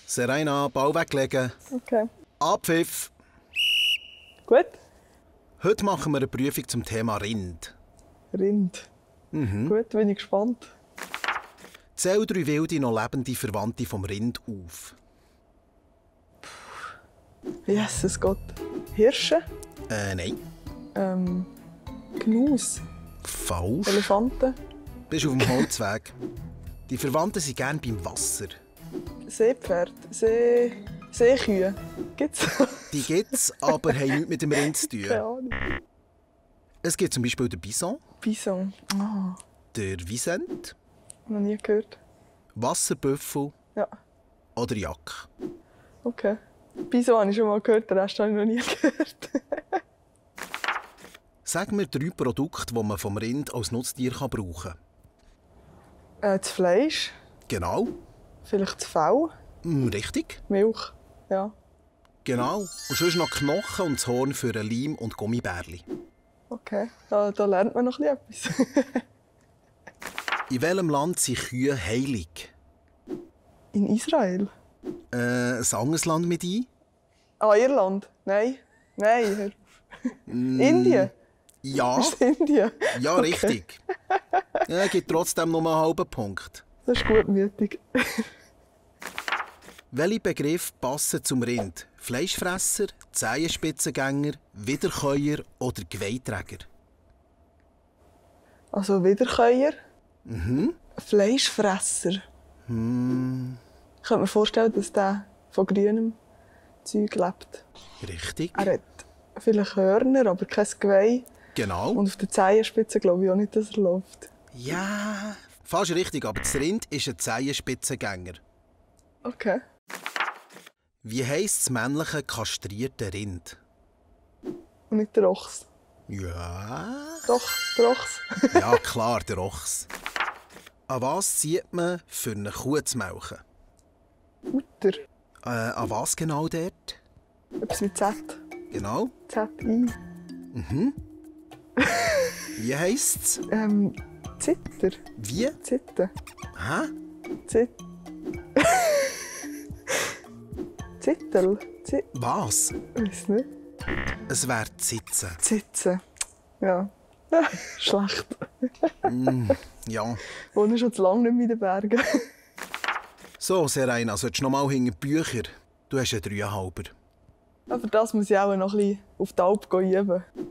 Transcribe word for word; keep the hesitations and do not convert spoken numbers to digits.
Serena, Ball weglegen. Okay. Abpfiff. Gut. Heute machen wir eine Prüfung zum Thema Rind. Rind. Mhm. Gut, bin ich gespannt. Zähl drei wilde, noch lebende Verwandte vom Rind auf. Jesus Gott. Hirsche. Äh, nein. Ähm, Gnus. Falsch. Elefanten. Bist auf dem Holzweg. Die Verwandten sind gerne beim Wasser. Seepferd. See... Seekühe. Gibt's? Die gibt's, aber haben nichts mit dem Rind zu Keine tun. Ahnung. Es gibt zum Beispiel den Bison, Bison. Ah, der Wisent, noch nie gehört. Wasserbüffel Ja, oder Jack. okay. Bison habe ich schon mal gehört, den Rest habe ich noch nie gehört. Sag mir drei Produkte, die man vom Rind als Nutztier brauchen kann. äh, das Fleisch. Genau. Vielleicht das Fell. Mm, richtig. Milch. Ja. Genau. Und sonst noch Knochen und das Horn für einen Leim und Gummibärli. Okay, da, da lernt man noch etwas. In welchem Land sind Kühe heilig? In Israel? Äh, ein anderes Land mit ein? Ah, Irland? Nein. Nein, hör auf. Mm, Indien? Ja. Ist es Indien? Ja, Okay. richtig. Ja, gibt trotzdem nur einen halben Punkt. Das ist gutmütig. Welche Begriffe passen zum Rind? Fleischfresser, Zehenspitzengänger, Wiederkäuer oder Geweihträger? Also Wiederkäuer. Mhm. Fleischfresser. Hm, Ich könnte mir vorstellen, dass der von grünem Zeug lebt. richtig. Er hat vielleicht Hörner, aber kein Geweih. Genau. Und auf der Zehenspitze glaube ich auch nicht, dass er läuft. Ja, fast richtig, aber das Rind ist ein Zehenspitzengänger. Okay. Wie heisst das männliche kastrierte Rind? Und nicht der Ochs. Ja. Doch, der Ochs. Ja, klar, der Ochs. An was zieht man, für eine Kuh zu melken? Mutter. Äh, an was genau dort? Etwas mit Z. Genau. Z I. Mhm. Wie heisst's? Ähm, Zitter. Wie? Zitte. Hä? Zit. Zittel. Zit. Was? Ich weiß nicht. Es wäre Zitzen. Zitze. Ja. Schlecht. Mm, ja. Ich wohne schon zu lange nicht mehr in den Bergen. So, Serena, solltest du noch mal hinter die Bücher? Du hast einen Dreieinhalber. Aber das muss ich auch noch ein bisschen auf die Alp üben.